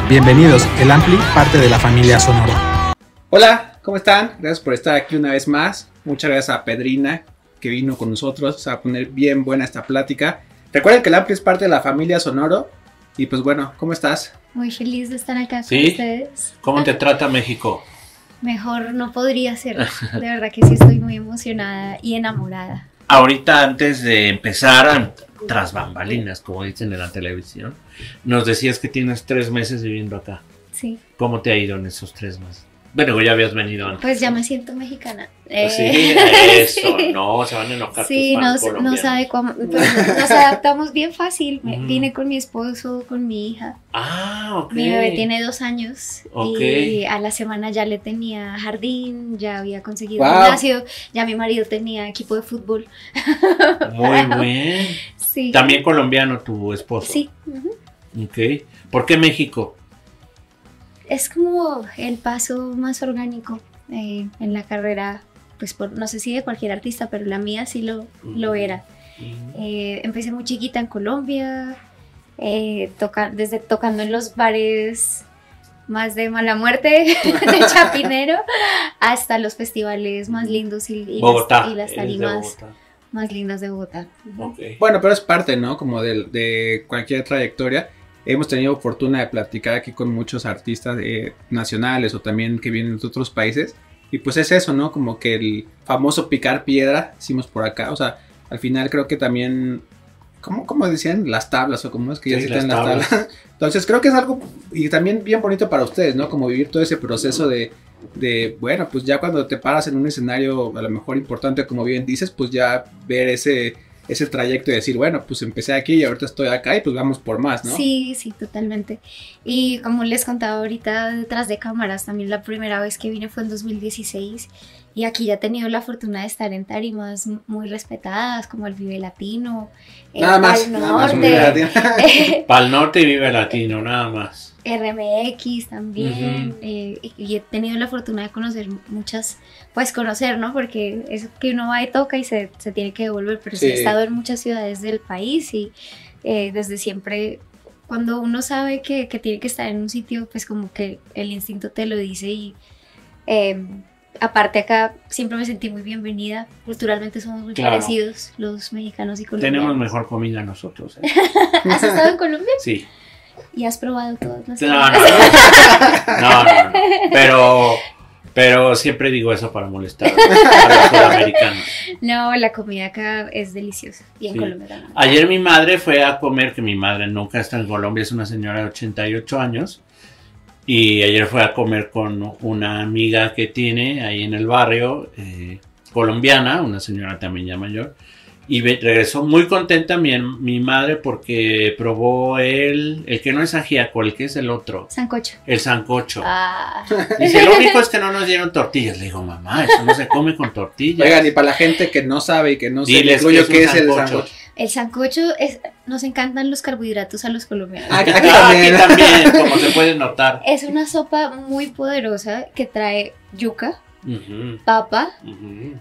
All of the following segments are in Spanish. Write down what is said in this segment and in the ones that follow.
Bienvenidos, el Ampli, parte de la familia Sonoro. Hola, ¿cómo están? Gracias por estar aquí una vez más. Muchas gracias a Pedrina que vino con nosotros a poner bien buena esta plática. Recuerden que el Ampli es parte de la familia Sonoro. Y pues bueno, ¿cómo estás? Muy feliz de estar acá ¿Sí? con ustedes. ¿Cómo te trata México? Mejor no podría ser. De verdad que sí estoy muy emocionada y enamorada. Ahorita antes de empezar, tras bambalinas, como dicen en la televisión, nos decías que tienes 3 meses viviendo acá. Sí. ¿Cómo te ha ido en esos 3 meses? Bueno, ya habías venido antes. Pues ya me siento mexicana. Sí, eso, sí. No, se van a enojar Sí, tus fans nos adaptamos bien fácil. Vine con mi esposo, con mi hija. Ah, ok. Mi bebé tiene 2 años. Ok. Y a la semana ya le tenía jardín, ya había conseguido Wow. gimnasio, ya mi marido tenía equipo de fútbol. Muy bien. Sí. También colombiano tu esposo. Sí. Ujú. Ok. ¿Por qué México? Es como el paso más orgánico en la carrera, pues no sé si de cualquier artista, pero la mía sí lo era. Empecé muy chiquita en Colombia, desde tocando en los bares más de mala muerte de Chapinero hasta los festivales más lindos y Bogotá. las eres de tarimas Bogotá. más lindas de Bogotá. Ok. Bueno, pero es parte, ¿no? Como de cualquier trayectoria. Hemos tenido fortuna de platicar aquí con muchos artistas nacionales o también que vienen de otros países. Y pues es eso, ¿no? Como que el famoso picar piedra, hicimos por acá. O sea, al final creo que también, ¿cómo decían? Las tablas o cómo es que ya Sí, citan las las tablas. Entonces creo que es algo y también bien bonito para ustedes, ¿no? Como vivir todo ese proceso de bueno, pues ya cuando te paras en un escenario a lo mejor importante, como bien dices, pues ya ver ese trayecto y decir, bueno, pues empecé aquí y ahorita estoy acá y pues vamos por más, ¿no? Sí, sí, totalmente. Y como les contaba ahorita detrás de cámaras, también la primera vez que vine fue en 2016 y aquí ya he tenido la fortuna de estar en tarimas muy respetadas como el Vive Latino, Nada más Pal un Vive Norte, Pal Norte y Vive Latino, nada más. RMX también, y he tenido la fortuna de conocer muchas, pues conocer, ¿no? Porque es que uno va y toca y se tiene que devolver, pero sí he estado en muchas ciudades del país y desde siempre, cuando uno sabe que tiene que estar en un sitio, pues como que el instinto te lo dice y aparte acá siempre me sentí muy bienvenida, culturalmente somos muy parecidos los mexicanos y colombianos. Tenemos mejor comida nosotros, ¿eh? ¿Has estado en Colombia? Sí. ¿Y has probado todas las No. Pero siempre digo eso para molestar a los sudamericanos. No, la comida acá es deliciosa. Y en Colombia también. Ayer mi madre fue a comer, que mi madre nunca está en Colombia, es una señora de 88 años. Y ayer fue a comer con una amiga que tiene ahí en el barrio, colombiana, una señora también ya mayor. Y regresó muy contenta mi madre porque probó el que no es ajíaco, el que es el otro. Sancocho. El sancocho. Ah. Dice, lo único es que no nos dieron tortillas. Le digo, mamá, eso no se come con tortillas. Oigan, y para la gente que no sabe y que no se Diles incluye qué es qué es un el sancocho. sancocho. El sancocho nos encantan los carbohidratos a los colombianos. Aquí Aquí también. también, como se puede notar. Es una sopa muy poderosa que trae yuca, Ujú, papa, ujú.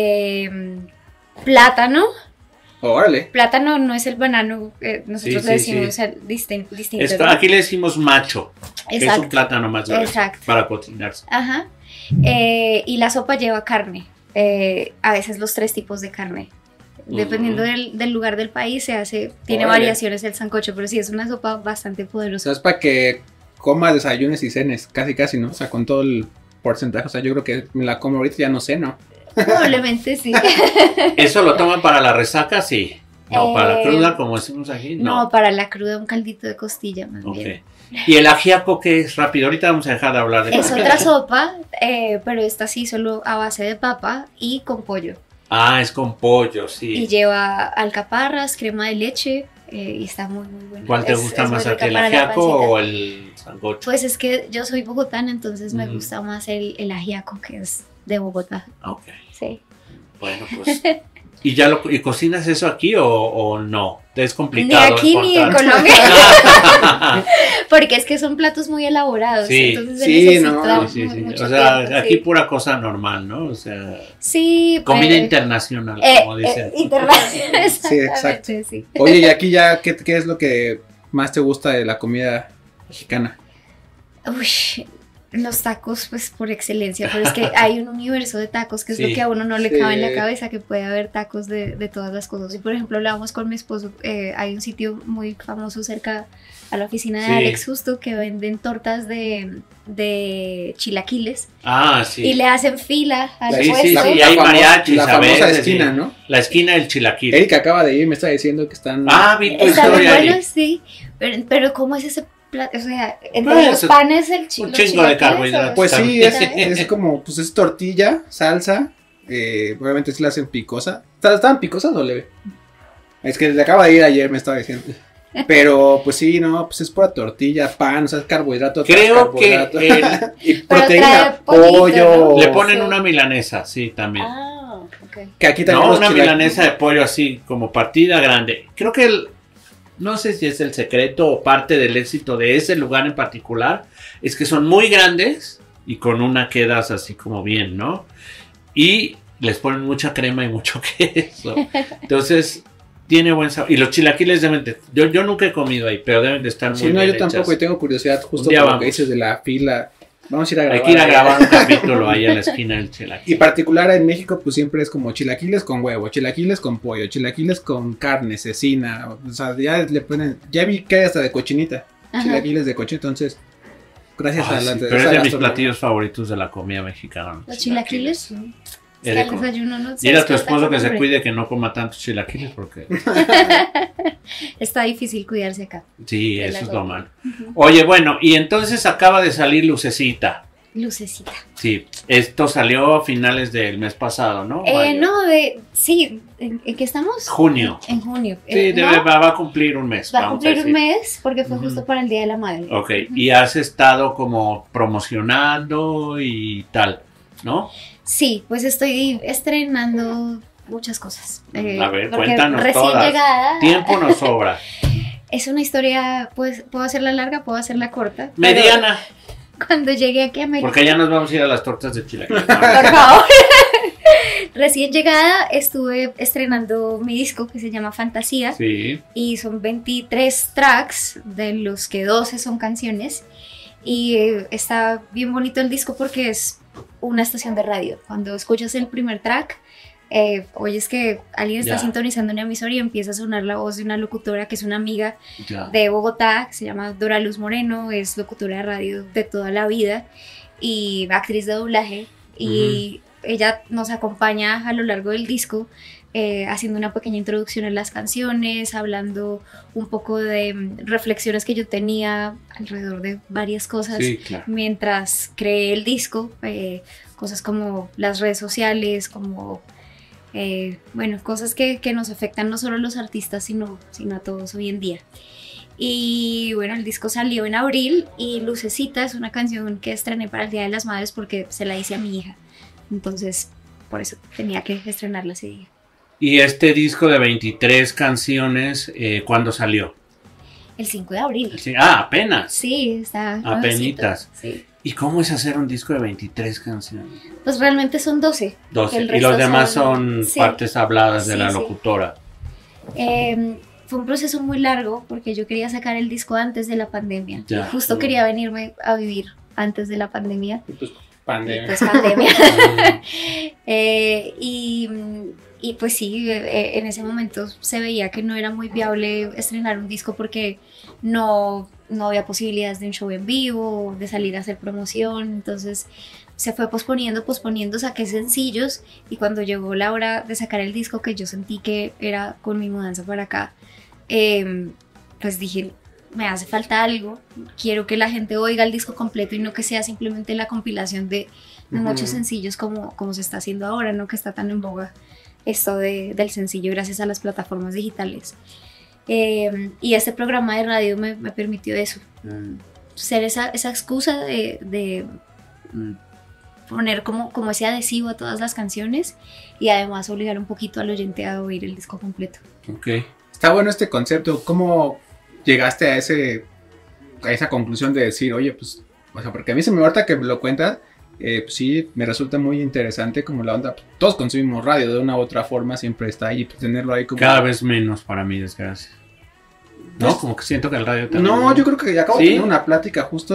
plátano. Órale. Plátano no es el banano, nosotros Sí, le sí, decimos sí. distinto. Esto, ¿no? aquí le decimos macho, que es Exacto. un plátano más grande Exacto. para cocinarse. Ajá. Y la sopa lleva carne. A veces los 3 tipos de carne. Dependiendo del lugar del país tiene Órale. variaciones el sancocho, pero sí es una sopa bastante O poderosa. sea, es para que comas, desayunes y cenes, casi, ¿no? O sea, con todo el porcentaje. O sea, yo creo que me la como ahorita, ya no sé, ¿no? Probablemente sí. ¿Eso lo toman para la resaca? Sí. No, para la Eh, cruda, como decimos aquí, No, no. para la cruda un caldito de costilla más Ok. bien. ¿Y el ajiaco qué es? Rápido, ahorita vamos a dejar de hablar de Es comida. otra sopa, pero esta sí solo a base de papa y con pollo. Ah, es con pollo, Y sí. lleva alcaparras, crema de leche y está muy muy bueno. ¿Cuál te Es- gusta es muy más, rica el para la ajiaco pancita. o el sancocho? Pues es que yo soy bogotana, entonces me Ujú. gusta más el ajiaco que es de Bogotá. Ok, Sí. bueno, pues. ¿Y y cocinas eso aquí o no? Es Ni complicado. aquí ni en encontrar. Colombia. Porque es que son platos muy elaborados. Sí, entonces se sí, necesita no, Sí, sí. mucho O sea, tiempo, aquí sí. pura cosa normal, ¿no? O sea, Sí, comida pues, internacional, como dicen. internacional, Sí, exacto. exactamente, sí. Oye, y aquí ya, ¿qué es lo que más te gusta de la comida mexicana? Uy, los tacos, pues por excelencia, pero es que hay un universo de tacos que es lo Sí. que a uno no le cabe en la cabeza, que puede haber tacos de todas las cosas. Y por ejemplo, hablábamos con mi esposo, hay un sitio muy famoso cerca a la oficina de Sí. Alex Justo que venden tortas de chilaquiles Ah, sí. y le hacen fila al Sí, sí, puesto. sí, y hay mariachis, la a famosa veces, esquina, sí. ¿no? La esquina del chilaquil. Eric acaba de ir, me está diciendo que están... Ah, vi tu Está muy historia ahí. bueno, sí, pero ¿cómo es ese plato? O sea, entre Pues, los panes, un los chingo de chilaquiles, carbohidratos. Pues sí, También. es como, pues es tortilla, salsa, obviamente sí la hacen picosa. ¿Estaban picosas o leve? Es que le acaba de ir ayer, me estaba diciendo. Pero pues sí, no, pues es pura tortilla, pan, o sea, es carbohidrato. tras Creo que carbohidrato. Y Pero proteína, trae pollito, pollo. ¿no? le ponen Sí. una milanesa, sí, también. Ah, ok. Que aquí también No, los una chilaquiles- milanesa de pollo así, como partida grande. Creo que no sé si es el secreto o parte del éxito de ese lugar en particular, es que son muy grandes y con una quedas así como bien, ¿no? Y les ponen mucha crema y mucho queso. Entonces, tiene buen sabor. Y los chilaquiles deben de... Yo nunca he comido ahí, pero deben de estar muy Sí, no, bien yo tampoco, y hechas. tengo curiosidad justo Un día por lo vamos. que dices de la fila. Vamos a ir a grabar. Hay que ir a ahí. grabar un capítulo ahí en la esquina del chilaquil. Y particular en México, pues siempre es como chilaquiles con huevo, chilaquiles con pollo, chilaquiles con carne, cecina. O sea, ya le ponen. Ya vi que hay hasta de cochinita. Ajá. Chilaquiles de cochinita. Entonces, gracias Ay, a la. sí, esa pero es de mis gastronomía. platillos favoritos de la comida mexicana. Los chilaquiles. Es Es que de al desayuno no Dile a tu sabes, esposo que se hambre. cuide que no coma tantos chilaquiles porque Está difícil cuidarse acá. sí, De la eso es lo ropa. malo. Oye, bueno, y entonces acaba de salir Lucecita. Lucecita. Sí, esto salió a finales del mes pasado, ¿no? Mayo. No, sí, ¿en qué estamos? Junio. En junio. Sí, No, va a cumplir un mes. va a vamos cumplir un decir. mes porque fue Ujú. justo para el Día de la Madre. Ok, y has estado como promocionando y tal, ¿no? Sí, pues estoy estrenando muchas cosas. A ver, porque cuéntanos recién todas. llegada. Tiempo nos sobra. Es una historia, pues puedo hacerla larga, puedo hacerla corta. pero Mediana, Cuando llegué aquí a México, porque ya nos vamos a ir a las tortas de chilaquiles. por favor. Recién llegada estuve estrenando mi disco que se llama Fantasía Sí, y son 23 tracks, de los que 12 son canciones. Y está bien bonito el disco porque es una estación de radio. Cuando escuchas el primer track, oyes que alguien está Ya. sintonizando una emisora y empieza a sonar la voz de una locutora que es una amiga ya. de Bogotá, que se llama Dora Luz Moreno, es locutora de radio de toda la vida y actriz de doblaje. Y ella nos acompaña a lo largo del disco, haciendo una pequeña introducción en las canciones, hablando un poco de reflexiones que yo tenía alrededor de varias cosas Sí, claro. mientras creé el disco, cosas como las redes sociales, como bueno, cosas que nos afectan no solo a los artistas, sino a todos hoy en día. Y bueno, el disco salió en abril y Lucecita es una canción que estrené para el Día de las Madres porque se la hice a mi hija. Entonces, por eso tenía que estrenarla ese día. Y este disco de 23 canciones, ¿cuándo salió? El 5 de abril. Sí, apenas. Sí, está Apenitas. nuevecito, sí. ¿Y cómo es hacer un disco de 23 canciones? Pues realmente son 12. 12. El Y resto los demás son sí. partes habladas de Sí, la sí. locutora. Fue un proceso muy largo porque yo quería sacar el disco antes de la pandemia. Ya. Justo quería venirme a vivir antes de la pandemia. Y pues, Y pandemia. pues pandemia. Mm, Y pues sí, en ese momento se veía que no era muy viable estrenar un disco porque no había posibilidades de un show en vivo, de salir a hacer promoción. Entonces se fue posponiendo, saqué sencillos y cuando llegó la hora de sacar el disco, que yo sentí que era con mi mudanza para acá, pues dije, me hace falta algo, quiero que la gente oiga el disco completo y no que sea simplemente la compilación de muchos sencillos como se está haciendo ahora, ¿no? Que está tan en boga esto del sencillo gracias a las plataformas digitales. Y este programa de radio me permitió eso, ser esa excusa de poner como ese adhesivo a todas las canciones y además obligar un poquito al oyente a oír el disco completo. ok. Está bueno este concepto. ¿Cómo llegaste a esa conclusión de decir, oye, pues, o sea, porque a mí se me ahorita que me lo cuentas, pues sí, me resulta muy interesante como la onda. Todos consumimos radio de una u otra forma, siempre está ahí, pues, tenerlo ahí como. Cada vez menos para mí, desgracia. No, Pues, como que siento que el radio también. No, yo creo que acabo ¿Sí? de tener una plática justo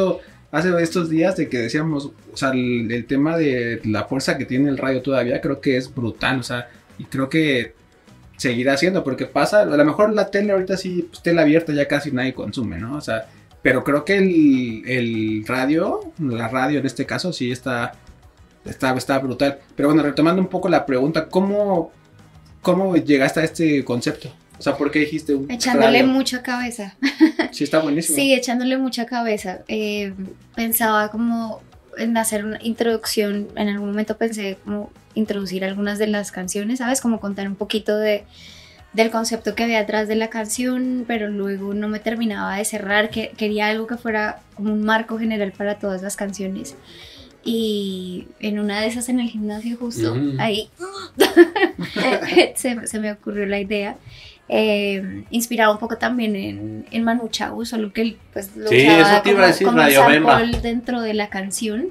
hace estos días de que decíamos, o sea, el tema de la fuerza que tiene el radio todavía creo que es brutal, o sea, y creo que seguirá siendo, porque pasa, a lo mejor la tele ahorita sí, pues, tele abierta ya casi nadie consume, ¿no? O sea, pero creo que el radio, la radio en este caso sí está brutal. Pero bueno, retomando un poco la pregunta, ¿cómo llegaste a este concepto? O sea, ¿por qué dijiste un Echándole radio? mucha cabeza. Sí, está buenísimo. Sí, echándole mucha cabeza. Pensaba como en hacer una introducción, en algún momento pensé como introducir algunas de las canciones, ¿sabes? Como contar un poquito del concepto que había atrás de la canción, pero luego no me terminaba de cerrar, que quería algo que fuera como un marco general para todas las canciones. Y en una de esas en el gimnasio justo, ahí se me ocurrió la idea. Inspirado un poco también en Manu Chao, solo que él pues lo Sí, usaba eso te iba a decir, como Radio Bemba. sample dentro de la canción.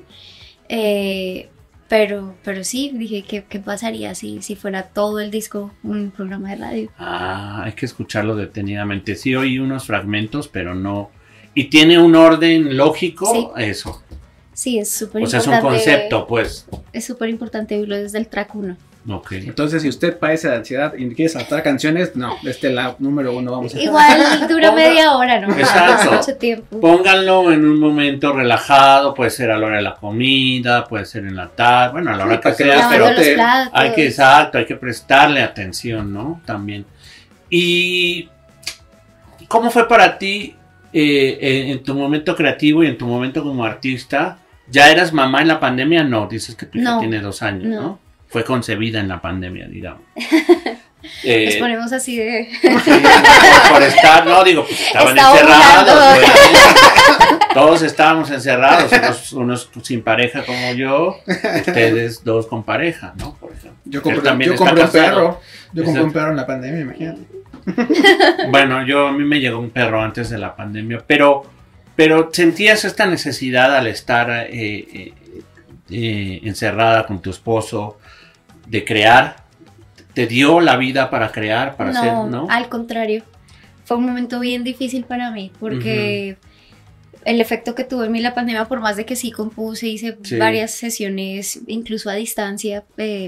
Pero sí, dije, ¿qué pasaría si fuera todo el disco un programa de radio? Hay que escucharlo detenidamente. Sí, oí unos fragmentos, pero no. ¿Y tiene un orden lógico? Sí. Eso. Sí, es súper O sea, importante. es un concepto, pues. Es súper importante verlo desde el track 1. Ok. Entonces, si usted padece de ansiedad y quiere saltar canciones, no, la número 1 vamos a hacer. Igual dura media hora, ¿no? Exacto. Es mucho tiempo. Pónganlo en un momento relajado, puede ser a la hora de la comida, puede ser en la tarde, bueno, a la hora que para que sea, lo pero Lavando los platos. hay que prestarle atención, ¿no? También. ¿Y cómo fue para ti en tu momento creativo y en tu momento como artista? ¿Ya eras mamá en la pandemia? No, dices que tu hija No, tiene 2 años, ¿no? no. Fue concebida en la pandemia, digamos. Nos ponemos así de... Sí, por estar, no, digo, pues estaban Está encerrados. ovulando. Pues, todos estábamos encerrados, unos sin pareja como yo, ustedes 2 con pareja, ¿no? Por ejemplo. Yo Él compré también un está casado. perro. Yo compré un Exacto. perro en la pandemia, imagínate. Bueno, a mí me llegó un perro antes de la pandemia, pero sentías esta necesidad al estar encerrada con tu esposo de crear. ¿Te dio la vida para crear, para hacer, no? Al contrario. Fue un momento bien difícil para mí porque el efecto que tuvo en mí la pandemia, por más de que sí compuse, hice varias sesiones, incluso a distancia,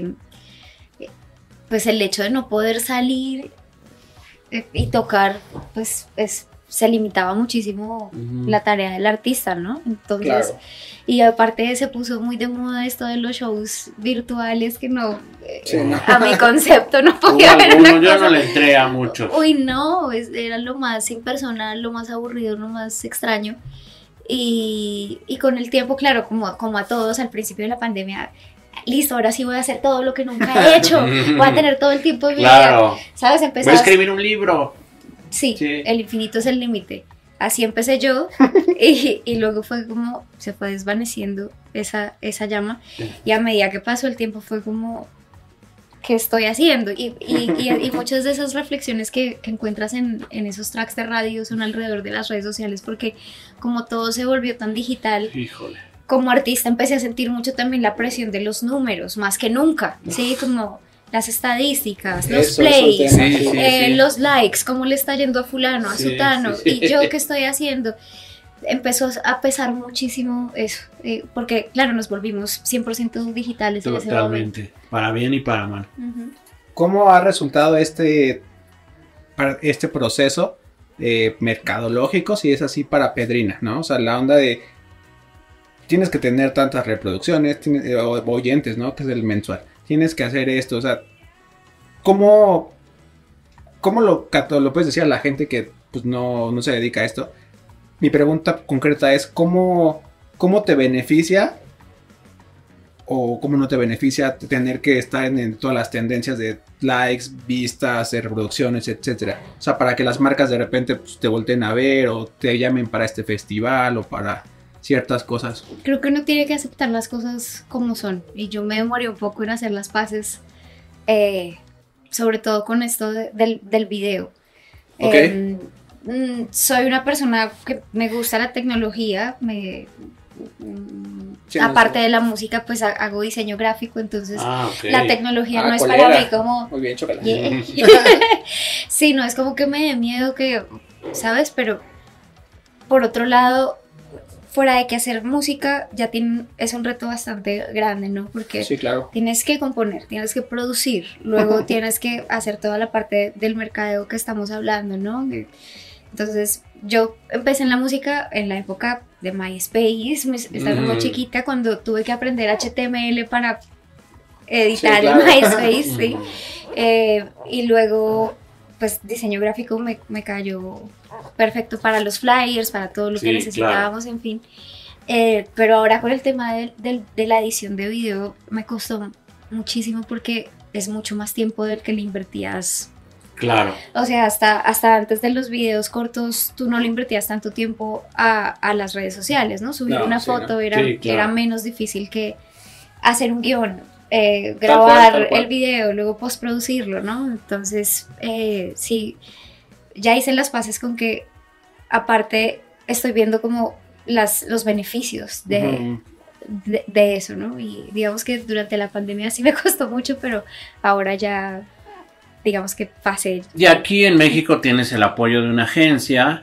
pues el hecho de no poder salir y tocar, pues se limitaba muchísimo la tarea del artista, ¿no? Entonces, Claro. y aparte se puso muy de moda esto de los shows virtuales que no, Sí, no. a mi concepto no Hubo podía haber una alguno, yo cosa. no le entré a muchos. Uy, no, era lo más impersonal, lo más aburrido, lo más extraño. Y con el tiempo, claro, como a todos al principio de la pandemia, listo, ahora sí voy a hacer todo lo que nunca he hecho, voy a tener todo el tiempo de mi vida, Claro. ¿sabes? Voy a Empezabas, escribir un libro. sí, Sí. el infinito es el límite. Así empecé yo y luego fue como se fue desvaneciendo esa llama y a medida que pasó el tiempo fue como ¿qué estoy haciendo? Y muchas de esas reflexiones que encuentras en esos tracks de radio son alrededor de las redes sociales porque como todo se volvió tan digital, Híjole. como artista empecé a sentir mucho también la presión de los números, más que nunca, ¿sí? Como las estadísticas, los Eso es un plays, tema, Sí, sí. los likes, cómo le está yendo a fulano, a Sí, sutano, sí, sí. y yo qué estoy haciendo. Empezó a pesar muchísimo eso, porque claro, nos volvimos 100% digitales en ese momento. Totalmente. Para bien y para mal. Ujú. ¿Cómo ha resultado este proceso mercadológico, si es así, para Pedrina, ¿no? O sea, la onda de tienes que tener tantas reproducciones, oyentes, ¿no? Que es el mensual. Tienes que hacer esto, o sea, ¿cómo lo puedes decir a la gente que pues, no se dedica a esto? Mi pregunta concreta es, ¿cómo te beneficia o cómo no te beneficia tener que estar en todas las tendencias de likes, vistas, reproducciones, etcétera? O sea, para que las marcas de repente pues, te volteen a ver o te llamen para este festival o para ciertas cosas. Creo que uno tiene que aceptar las cosas como son, y yo me demoré un poco en hacer las paces, sobre todo con esto del video. Ok. Soy una persona que me gusta la tecnología, Sí, aparte no sé. de la música, pues hago diseño gráfico, entonces Ok. la tecnología no es colega. para mí como... Muy bien, chocolate. Yeah. Sí, no es como que me dé miedo que, ¿sabes? Pero por otro lado, fuera de que hacer música ya es un reto bastante grande, ¿no? Porque Sí, claro. tienes que componer, tienes que producir, luego tienes que hacer toda la parte del mercadeo que estamos hablando, ¿no? Entonces yo empecé en la música en la época de MySpace, estaba muy chiquita cuando tuve que aprender HTML para editar en MySpace, ¿sí? Y luego pues diseño gráfico me cayó perfecto para los flyers, para todo lo que necesitábamos, en fin. Pero ahora con el tema de la edición de video me costó muchísimo porque es mucho más tiempo del que le invertías. Claro. O sea, hasta antes de los videos cortos tú no le invertías tanto tiempo a las redes sociales, ¿no? Subir una foto era menos difícil que hacer un guión, grabar tal cual. El video, luego postproducirlo, ¿no? Entonces, sí, ya hice las paces con que aparte estoy viendo como los beneficios de eso, ¿no? Y digamos que durante la pandemia sí me costó mucho, pero ahora ya digamos que pasé. Y aquí en México tienes el apoyo de una agencia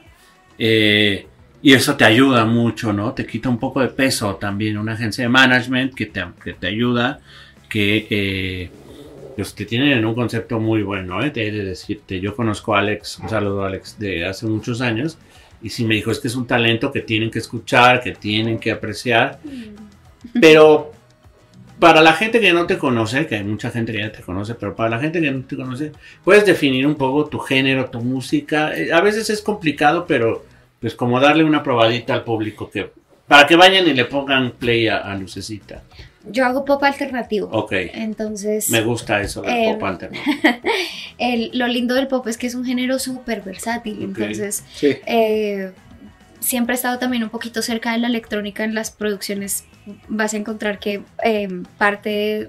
y eso te ayuda mucho, ¿no? Te quita un poco de peso también, una agencia de management que te ayuda, que pues te tienen un concepto muy bueno, ¿eh? Te he de decirte, yo conozco a Alex, un saludo a Alex de hace muchos años, y sí me dijo, es que es un talento que tienen que escuchar, que tienen que apreciar, pero para la gente que no te conoce, que hay mucha gente que ya te conoce, pero para la gente que no te conoce, puedes definir un poco tu género, tu música. A veces es complicado, pero pues como darle una probadita al público para que vayan y le pongan play a Lucecita. Yo hago pop alternativo. Ok. Entonces, me gusta eso del pop alternativo. Lo lindo del pop es que es un género súper versátil. Okay. Entonces, sí. Siempre he estado también un poquito cerca de la electrónica en las producciones. Vas a encontrar que parte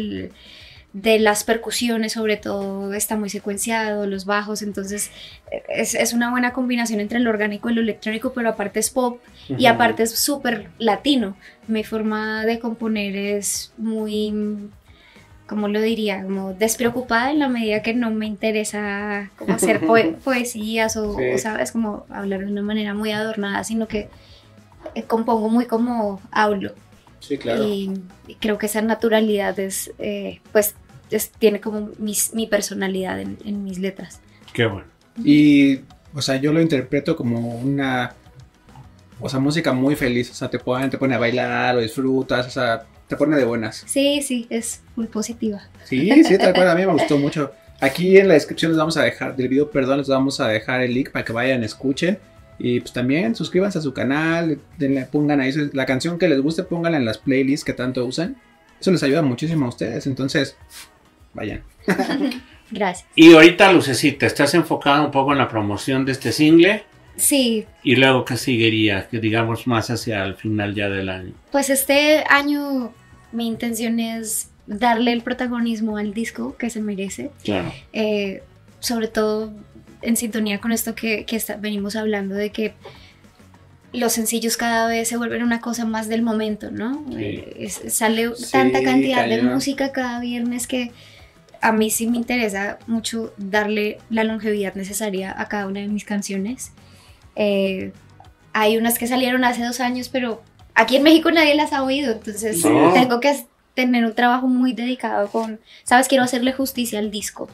de las percusiones sobre todo está muy secuenciado, los bajos, entonces es una buena combinación entre lo orgánico y lo electrónico, pero aparte es pop y aparte es súper latino. Mi forma de componer es muy, ¿cómo lo diría? Como despreocupada en la medida que no me interesa como hacer poesías o, ¿sabes? Como hablar de una manera muy adornada, sino que compongo muy como hablo. Sí, claro. Y creo que esa naturalidad tiene como mi personalidad en mis letras. Qué bueno. Y, o sea, yo lo interpreto como una, o sea, música muy feliz. O sea, te pone a bailar, lo disfrutas, o sea, te pone de buenas. Sí, es muy positiva. Sí, tal cual, a mí me gustó mucho. Aquí en la descripción les vamos a dejar, del video, les vamos a dejar el link para que vayan, escuchen. Y pues también suscríbanse a su canal, pongan ahí la canción que les guste, pónganla en las playlists que tanto usan. Eso les ayuda muchísimo a ustedes, entonces vayan. Gracias. Y ahorita, Lucecita, ¿estás enfocada un poco en la promoción de este single? Sí. ¿Y luego qué seguiría? Que digamos más hacia el final ya del año. Pues este año mi intención es darle el protagonismo al disco que se merece. Claro. Sobre todo en sintonía con esto que venimos hablando de que los sencillos cada vez se vuelven una cosa más del momento, ¿no? Sí. Sale tanta cantidad de música cada viernes que a mí sí me interesa mucho darle la longevidad necesaria a cada una de mis canciones. Hay unas que salieron hace 2 años, pero aquí en México nadie las ha oído, entonces tengo que tener un trabajo muy dedicado ¿sabes? Quiero hacerle justicia al disco.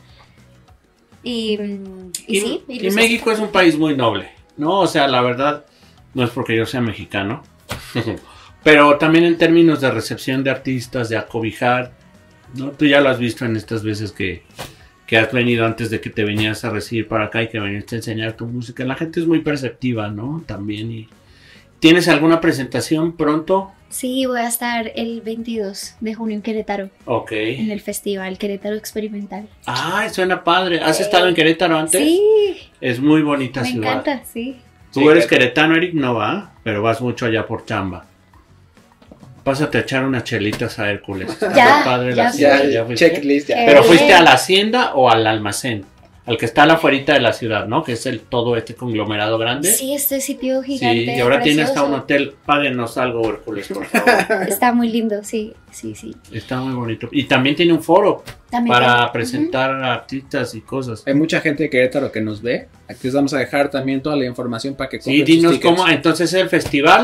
Y México es un país muy noble, ¿no? O sea, la verdad, no es porque yo sea mexicano, pero también en términos de recepción de artistas, de acobijar, ¿no? Tú ya lo has visto en estas veces que has venido antes de que te venías a recibir para acá y que viniste a enseñar tu música. La gente es muy perceptiva, ¿no? También. Y ¿tienes alguna presentación pronto? Sí, voy a estar el 22 de junio en Querétaro. Ok. En el festival Querétaro Experimental. ¡Ay, suena padre! ¿Has estado en Querétaro antes? Sí. Es muy bonita ciudad. Me encanta, sí. Tú eres queretano, Eric, no va, pero vas mucho allá por chamba. Pásate a echar unas chelitas a Hércules. Ya, padre ya checklist, ya. ¿Pero fuiste a la hacienda o al almacén? Al que está a la afuerita de la ciudad, ¿no? Que es todo este conglomerado grande. Sí, este sitio gigante. Sí, y ahora tiene hasta un hotel. Páguenos algo, Hércules, por favor. Está muy lindo, sí. Está muy bonito. Y también tiene un foro para presentar artistas y cosas. Hay mucha gente de Querétaro que nos ve. Aquí les vamos a dejar también toda la información para que compren. Sí, dinos cómo. Entonces, el festival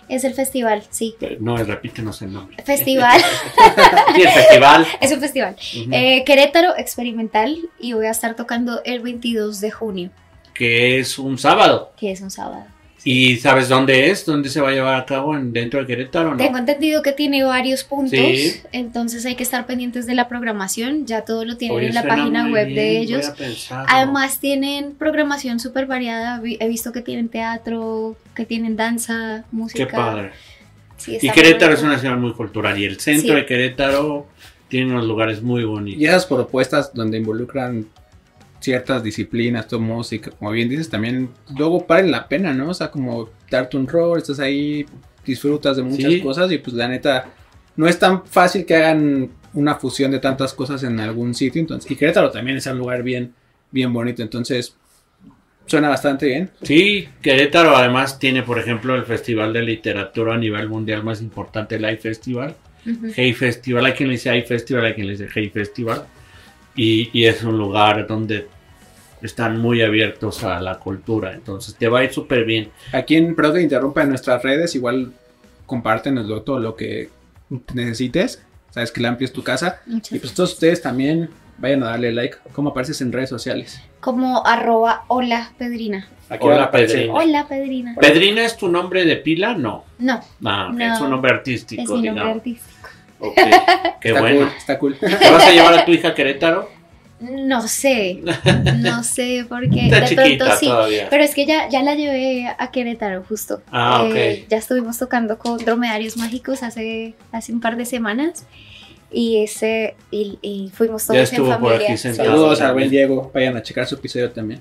Es el festival, sí. No, repítenos el nombre. Festival. Sí, el festival. Es un festival. Ujú. Querétaro Experimental, y voy a estar tocando el 22 de junio, Que es un sábado. que es un sábado. ¿Y sabes dónde es? ¿Dónde se va a llevar a cabo? ¿Dentro de Querétaro o no? Tengo entendido que tiene varios puntos, Sí. entonces hay que estar pendientes de la programación, ya todo lo tienen Oye, en la suena página muy web bien, de ellos. voy a pensarlo. Además tienen programación súper variada, he visto que tienen teatro, que tienen danza, música. Qué padre. Sí, Y está Querétaro muy es una bonito. ciudad muy cultural y el centro Sí. de Querétaro tiene unos lugares muy bonitos. Y esas propuestas donde involucran ciertas disciplinas, tu música, como bien dices, también luego valen la pena, ¿no? O sea, como darte un rol, estás ahí, disfrutas de muchas Sí. cosas y pues la neta, no es tan fácil que hagan una fusión de tantas cosas en algún sitio, entonces, y Querétaro también es un lugar bien, bien bonito, entonces suena bastante bien. Sí, Querétaro además tiene, por ejemplo, el Festival de Literatura a nivel mundial más importante, el Hay Festival. Ujú. Hey Festival, hay quien le dice Hay Festival, hay quien le dice Hey Festival. Y es un lugar donde están muy abiertos a la cultura, entonces te va a ir súper bien. Aquí en Perdón que interrumpa, en nuestras redes, igual compártenos todo lo que necesites, sabes que el Ampli es tu casa, Muchas y pues gracias. todos ustedes también vayan a darle like, como apareces en redes sociales. Como @hola Pedrina. Aquí Hola, va a aparecer. Pedrina. Hola Pedrina. ¿Pedrina es tu nombre de pila? No. No, Ah, ok, No. es un nombre artístico, es mi nombre digamos. artístico. Ok, qué Está bueno. cool, está cool. ¿Te vas a llevar a tu hija a Querétaro? No sé, no sé porque Está de chiquita pronto sí. todavía. Pero es que ya la llevé a Querétaro justo. Ah, ok. Ya estuvimos tocando con Dromedarios Mágicos hace un par de semanas. Y fuimos todos Ya en estuvo por familia. aquí Sí. sentado. Saludos a buen Diego, vayan a checar su episodio también.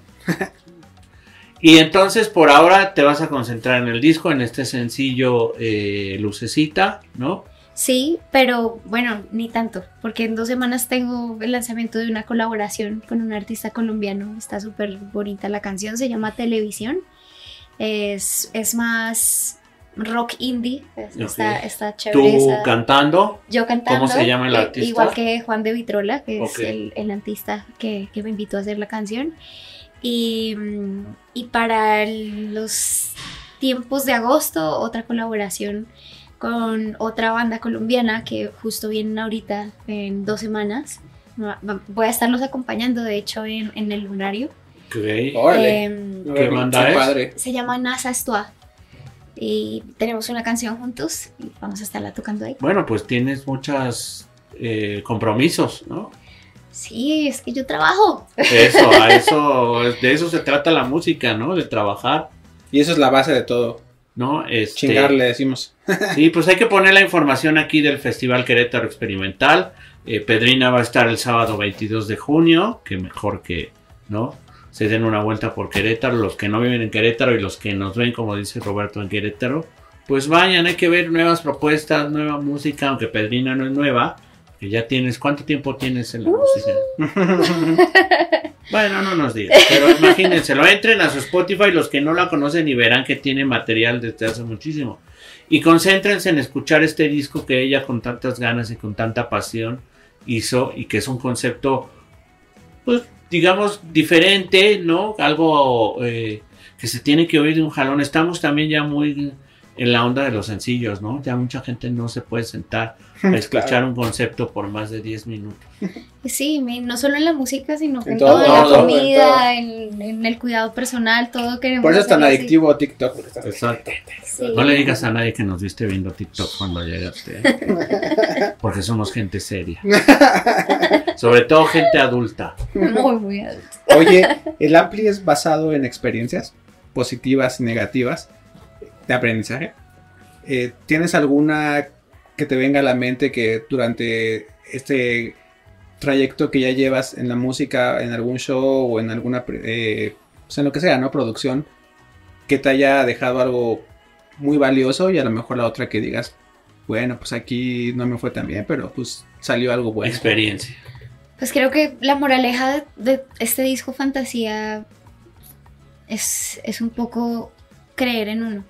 Y entonces por ahora te vas a concentrar en el disco, en este sencillo Lucecita, ¿no? Sí, pero bueno, ni tanto, porque en 2 semanas tengo el lanzamiento de una colaboración con un artista colombiano. Está súper bonita la canción, se llama Televisión. Es más rock indie, está chévere. Tú esa- cantando. Yo cantando. ¿Cómo se llama el artista? Igual que Juan de Vitrola, que Ok. es el artista que me invitó a hacer la canción. Y para los tiempos de agosto, otra colaboración con otra banda colombiana que justo vienen ahorita en 2 semanas. Voy a estarlos acompañando, de hecho, en el lunario. Ok. Órale. ¿Qué banda es? Padre. Se llama NASA Estua. Y tenemos una canción juntos y vamos a estarla tocando ahí. Bueno, pues tienes muchos compromisos, ¿no? Sí, es que yo trabajo. De eso se trata la música, ¿no? De trabajar, Y eso es la base de todo. ¿no? Chingar, le decimos. Sí, pues hay que poner la información aquí del Festival Querétaro Experimental. Pedrina va a estar el sábado 22 de junio, que mejor que, ¿no? Se den una vuelta por Querétaro, los que no viven en Querétaro y los que nos ven, como dice Roberto, en Querétaro, pues vayan, hay que ver nuevas propuestas, nueva música, aunque Pedrina no es nueva, que ya tienes, ¿cuánto tiempo tienes en la música? Bueno, no nos digas, pero imagínenselo, entren a su Spotify, los que no la conocen y verán que tiene material desde hace muchísimo. Y concéntrense en escuchar este disco que ella con tantas ganas y con tanta pasión hizo y que es un concepto, pues, digamos, diferente, ¿no? Algo que se tiene que oír de un jalón. Estamos también ya muy en la onda de los sencillos, ¿no? Ya mucha gente no se puede sentar a escuchar Claro. un concepto por más de 10 minutos. Sí, no solo en la música, sino que En en todo, toda en la todo, comida, en el cuidado personal, todo queremos. Por eso es tan hacerlo así. adictivo TikTok. porque estás- Exacto. Sí. No le digas a nadie que nos viste viendo TikTok cuando llegaste, ¿eh? Porque somos gente seria. Sobre todo gente adulta. Muy adulto. Oye, el Ampli es basado en experiencias positivas y negativas de aprendizaje. ¿Tienes alguna que te venga a la mente que durante este trayecto que ya llevas en la música, en algún show o en alguna, pues en lo que sea, ¿no? Producción, que te haya dejado algo muy valioso y a lo mejor la otra que digas, bueno, pues aquí no me fue tan bien, pero pues salió algo bueno? Experiencia. Pues creo que la moraleja de este disco Fantasía es un poco creer en uno.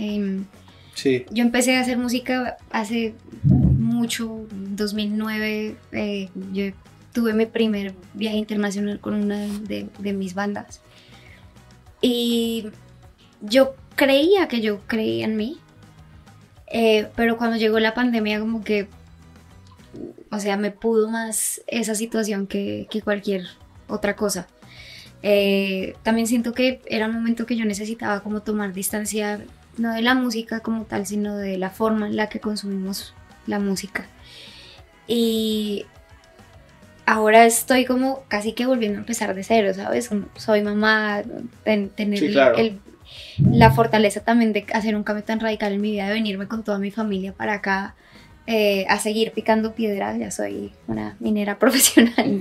Sí. Yo empecé a hacer música hace mucho, 2009. Yo tuve mi primer viaje internacional con una de mis bandas. Y yo creía que yo creía en mí, Pero cuando llegó la pandemia como que, o sea, me pudo más esa situación que cualquier otra cosa. También siento que era un momento que yo necesitaba como tomar distancia, no de la música como tal, sino de la forma en la que consumimos la música. Y ahora estoy como casi que volviendo a empezar de cero, ¿sabes? Soy mamá, tener Sí, claro. la fortaleza también de hacer un cambio tan radical en mi vida, de venirme con toda mi familia para acá, a seguir picando piedra. Ya soy una minera profesional.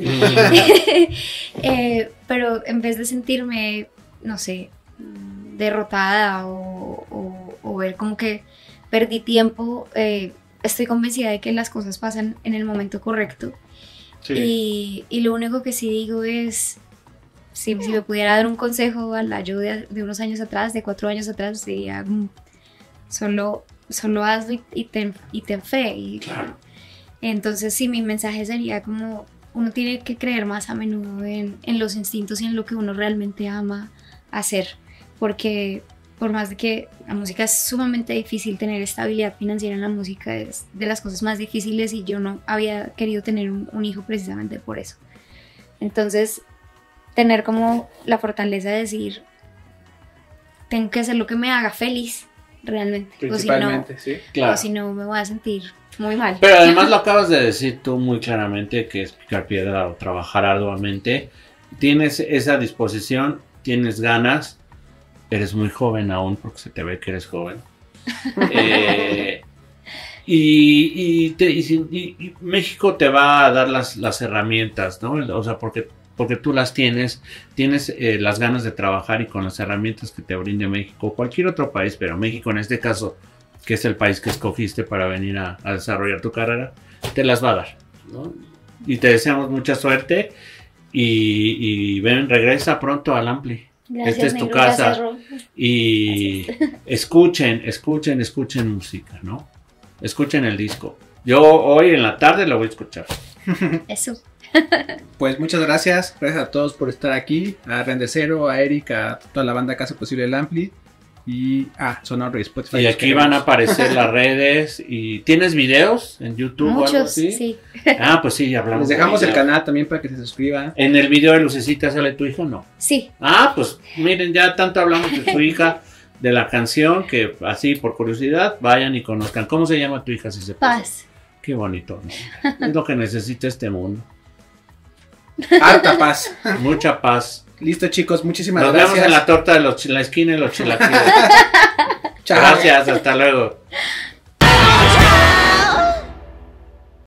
Pero en vez de sentirme, no sé, derrotada o ver como que perdí tiempo, estoy convencida de que las cosas pasan en el momento correcto. Sí. Y lo único que sí digo es, si me pudiera dar un consejo a la yo de unos años atrás, de 4 años atrás, sería solo hazlo y ten fe. Claro. Entonces sí, mi mensaje sería como, uno tiene que creer más a menudo en los instintos y en lo que uno realmente ama hacer, porque por más de que la música es sumamente difícil, tener estabilidad financiera en la música es de las cosas más difíciles, y yo no había querido tener un hijo precisamente por eso. Entonces, tener como la fortaleza de decir, tengo que hacer lo que me haga feliz realmente, Principalmente, sí. Claro. o si no me voy a sentir muy mal. Pero además lo acabas de decir tú muy claramente, que es picar piedra o trabajar arduamente. Tienes esa disposición, tienes ganas, eres muy joven aún, porque se te ve que eres joven. Y México te va a dar las herramientas, ¿no? O sea, porque tú las tienes las ganas de trabajar, y con las herramientas que te brinde México, cualquier otro país, pero México en este caso, que es el país que escogiste para venir a desarrollar tu carrera, te las va a dar, ¿no? Y te deseamos mucha suerte, y ven, regresa pronto al Ampli. Gracias, Esta es tu negro, casa. gracias, Ro. Y escuchen música, ¿no? Escuchen el disco. Yo hoy en la tarde lo voy a escuchar. Eso. Pues muchas gracias a todos por estar aquí, a Rendecero, a Eric, a toda la banda que hace posible el Ampli, y a Sonoro y Spotify. Y aquí van a aparecer las redes. ¿Y tienes videos en YouTube o algo Muchos, así? sí. Ah, pues sí, hablamos. Les dejamos de el video. canal también para que se suscriban. En el video de Lucecita sale tu hija, ¿no? Sí, Ah, pues miren, ya tanto hablamos de tu hija, de la canción, que así por curiosidad vayan y conozcan. ¿Cómo se llama tu hija, si se puede? Paz. Qué bonito, ¿no? Es lo que necesita este mundo. Harta paz. Mucha paz. Listo, chicos, muchísimas Nos gracias. vemos en la torta de la esquina de los chilaquiles. Chao. Gracias, hasta luego.